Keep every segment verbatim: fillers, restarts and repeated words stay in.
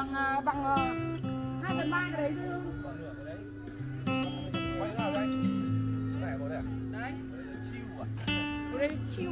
bằng bằng hai phần ba cái đấy thôi. Quay nào đây? Cái này có đây à? Đấy. Chiêu à? Đây chiêu.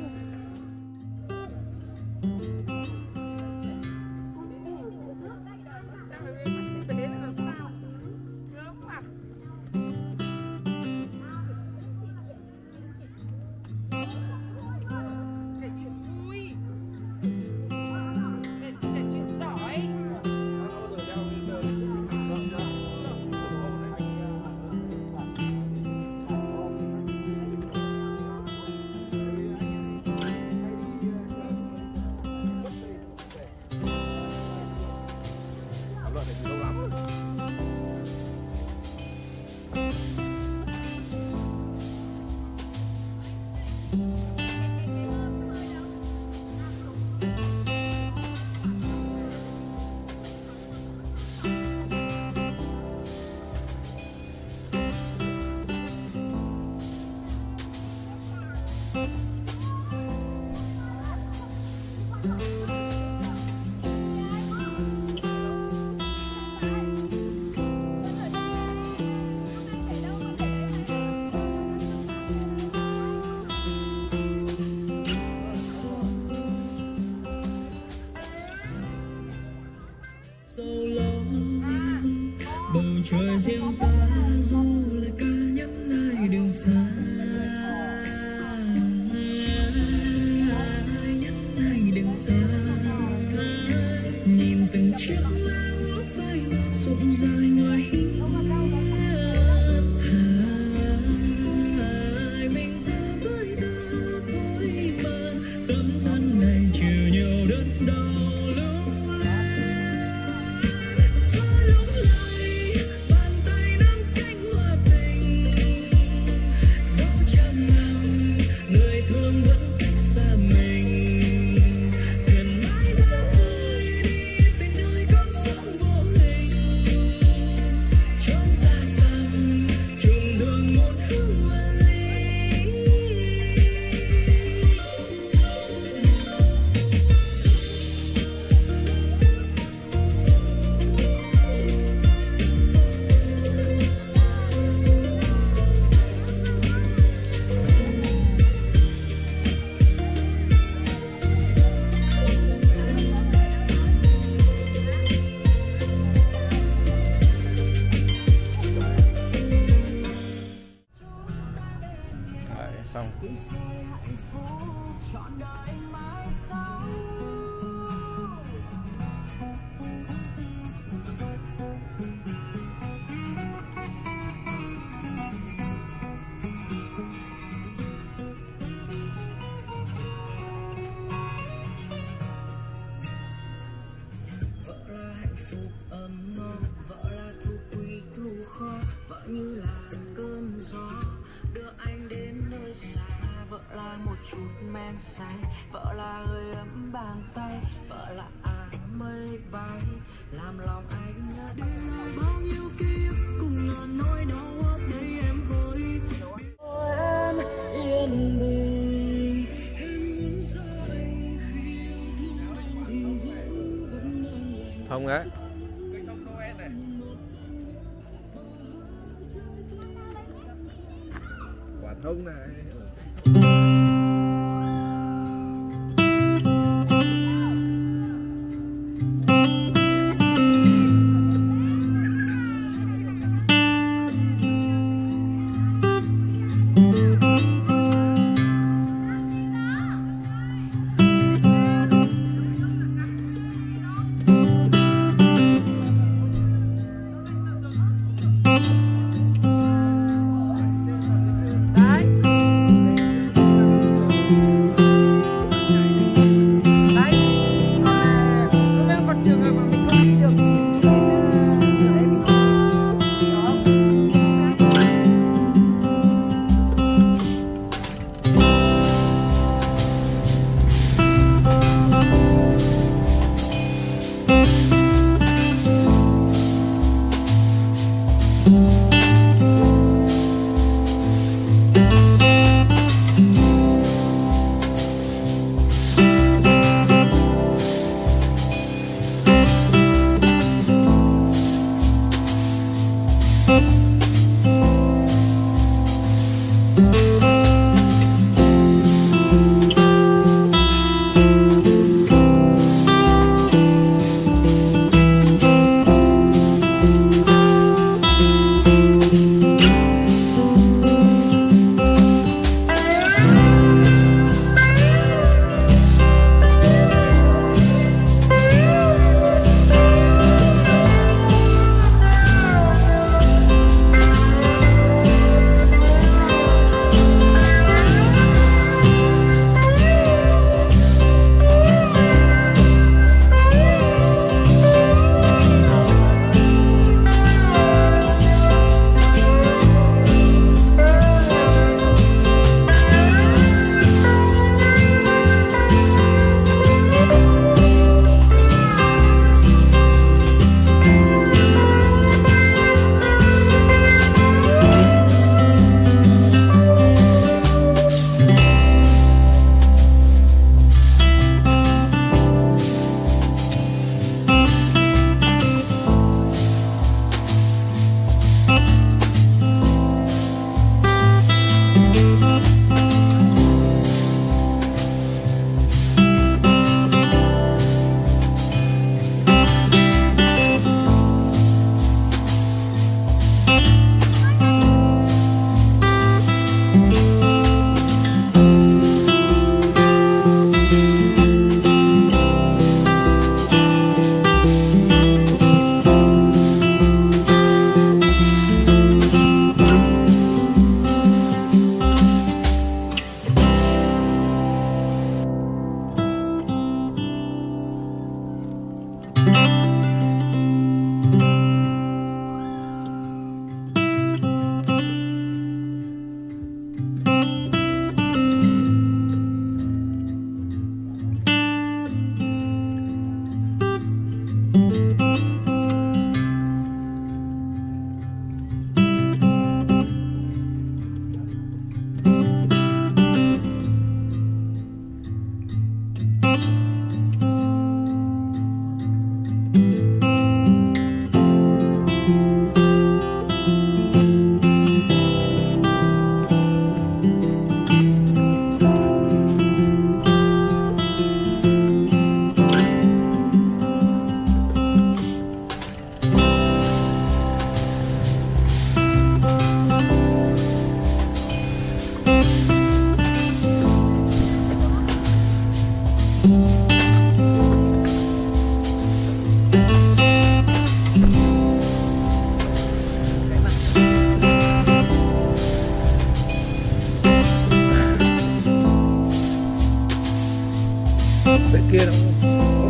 Bầu trời riêng ta du lại cả những ngày đường xa, những ngày đường xa. Nhìn từng chiếc lá úa phai rụng rơi ngoài hiên, hai mình ta với ta thôi mà. Tấm thân này chịu nhiều đớn đau. Xong. Vợ là hạnh phúc ấm no, vợ là thu quý thu khó, vợ như là cơn gió đưa anh đến nơi xa. Vợ là một chút men say, vợ là hơi ấm bàn tay, vợ là áng mây bay làm lòng anh để lại bao nhiêu ký ức cùng ngàn nỗi đau ấp đây em hỡi. Em yên bình, em muốn xa anh khi yêu thương anh gìn giữ vẫn đang lành. Thông á. Quả thông này. Đấy.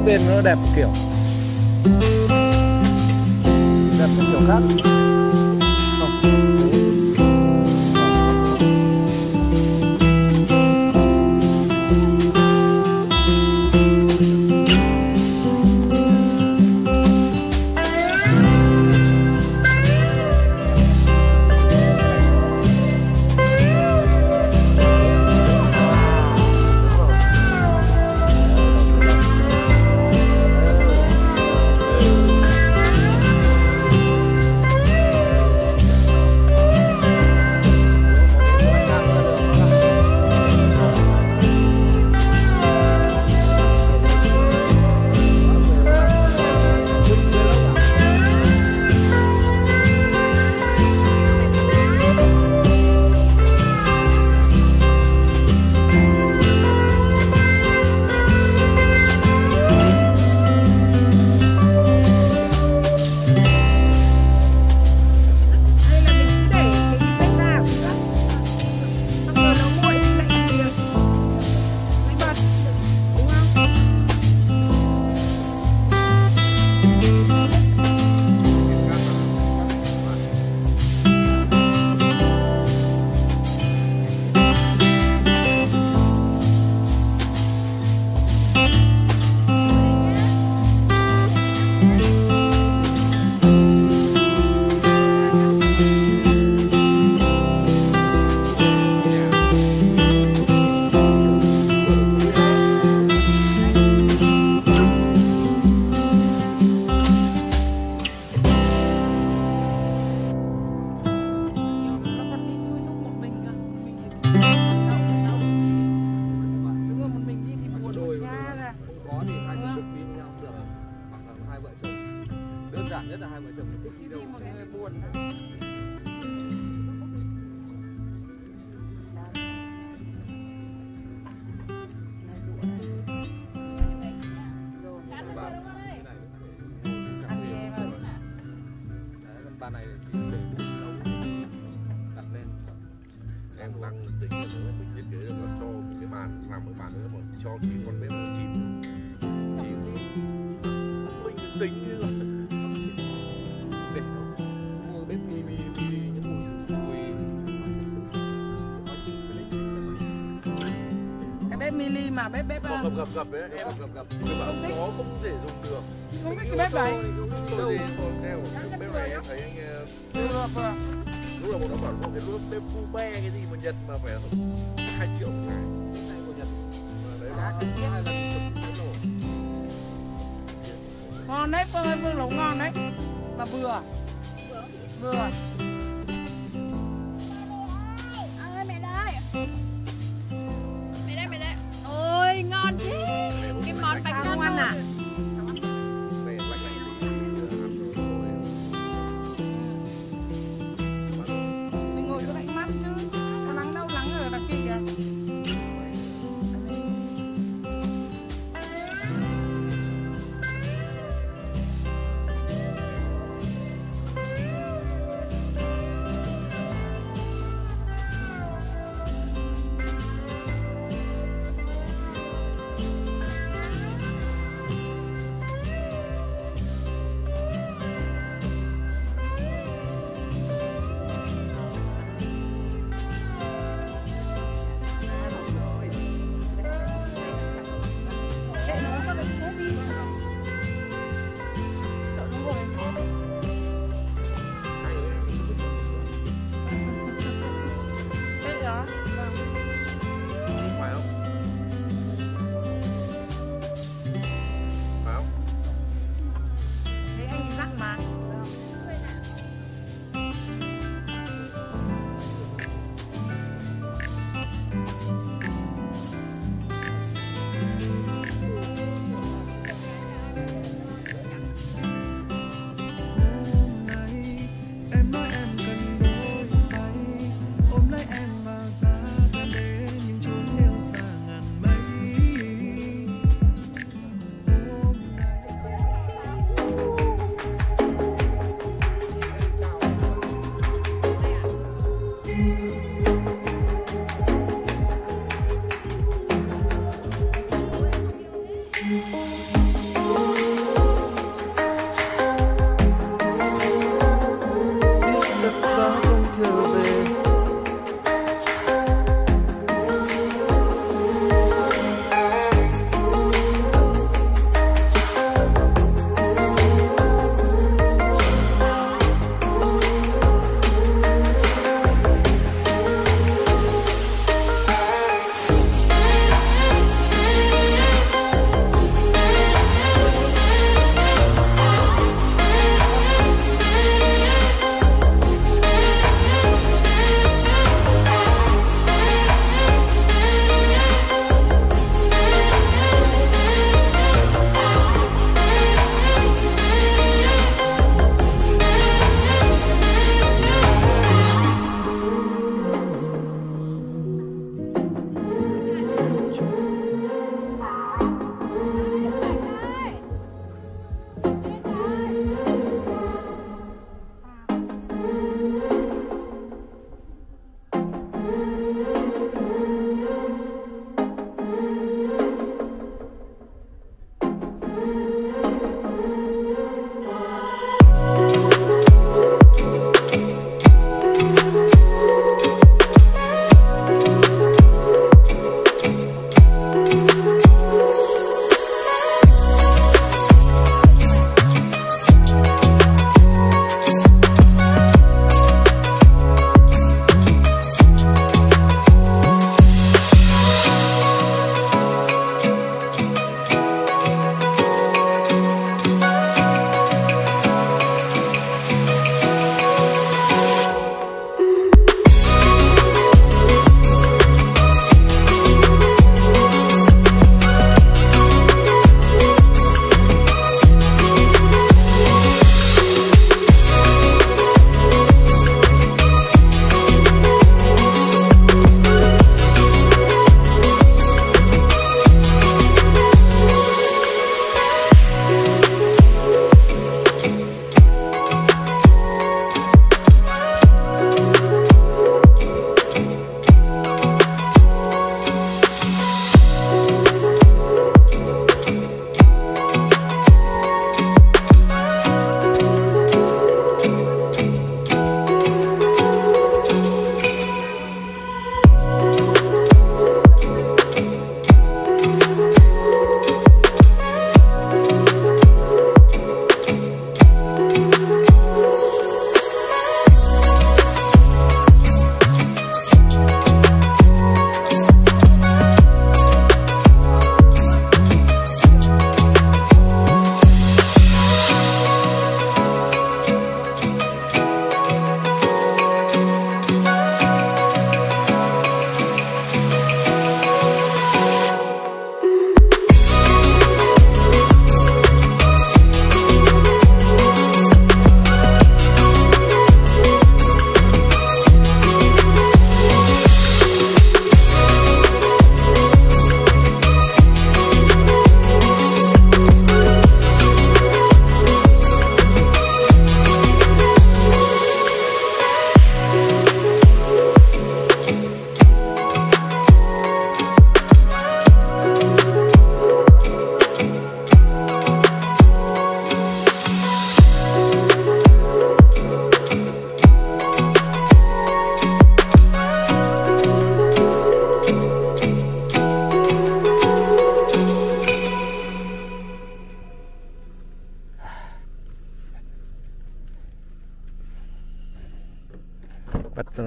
bên nó đẹp một kiểu, đẹp một kiểu khác. Không. Nhất là hai vợ chồng thích đi đâu một người buồn. Bàn này thì để đặt lên. Em đang tính là mình thiết kế được là cho cái bàn làm một bàn nữa mà cho cái con bếp nó chìm chìm mình tính như là để mua bếp mini mini những mùi Cái bếp mini mà bếp bếp gập gập gập đấy em gập gập nhưng mà nó không thể dùng được. không biết cái bếp đấy. Đâu gì còn đeo bếp này em thấy anh Vừa vừa. lúc là một nó bảo một cái lúc bếp cu be cái gì mà Nhật mà phải hai triệu một ngày. Này của Nhật. Đấy Giá là cực hai lần chục nổi. Ngon đấy, Phương ơi, Phương nấu ngon đấy. Mà vừa. Vừa. Ơi mẹ đây. Mẹ đây mẹ đây. Ôi ngon thế. Cái món bánh Không ăn à? Này lạnh lạnh thì ăn rồi. Mình ngồi cho lạnh mắt chứ. Có nắng đâu, nắng ở đằng kia kìa.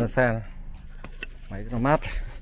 lên xe này. Máy rất là mát.